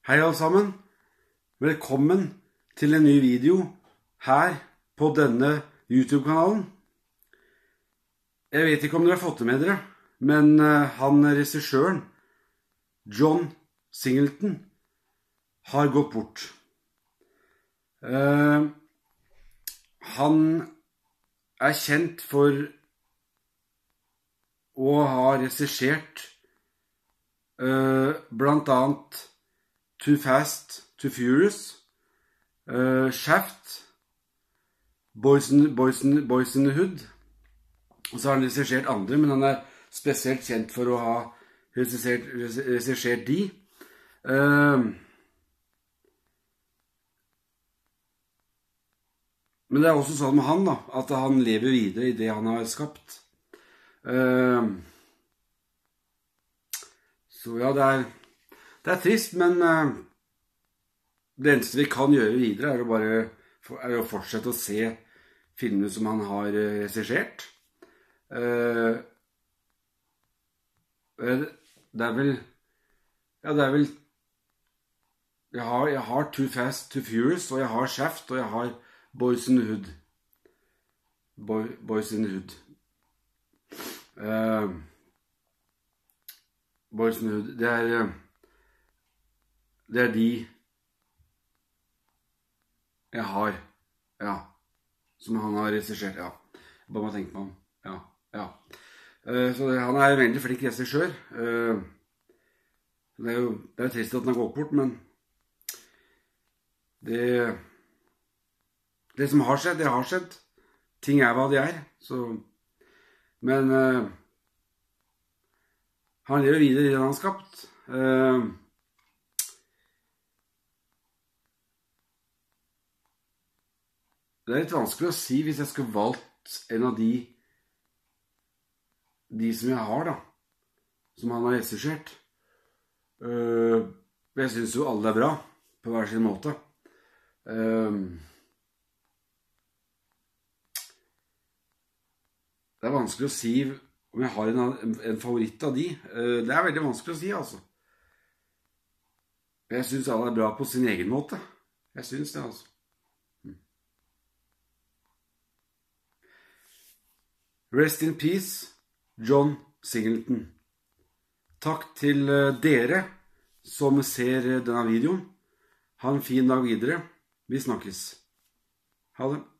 Hei alle sammen, velkommen til en ny video her på denne YouTube-kanalen. Jeg vet ikke om dere har fått det med dere, men han regissøren, John Singleton, har gått bort. Han er kjent for å ha regissert blant annet Too Fast, Too Furious, Shaft, Boys in the Hood, og så har han regissert andre, men han er spesielt kjent for å ha regissert de. Men det er også sånn med han da, at han lever videre i det han har skapt. Så ja, det er trist, men det eneste vi kan gjøre videre er å fortsette å se filmene som han har regissert. Det er vel jeg har Too Fast, Too Furious, og jeg har Shaft, og jeg har Boys in the Hood. Boys in the Hood. Boys in the Hood, det er de jeg har, ja, som han har regissert, ja. Bare må tenke meg om, ja. Så han er en veldig flink regissør. Det er jo trist at han har gått bort, men det som har skjedd, det har skjedd. Ting er hva de er, så... Men han lever videre i det han har skapt. Det er litt vanskelig å si hvis jeg skulle valgt en av de som jeg har da, som han har regissert. Jeg synes jo alle er bra på hver sin måte. Det er vanskelig å si om jeg har en favoritt av de. Det er veldig vanskelig å si, altså. Jeg synes alle er bra på sin egen måte. Jeg synes det, altså. Rest in peace, John Singleton. Takk til dere som ser denne videoen. Ha en fin dag videre. Vi snakkes. Ha det.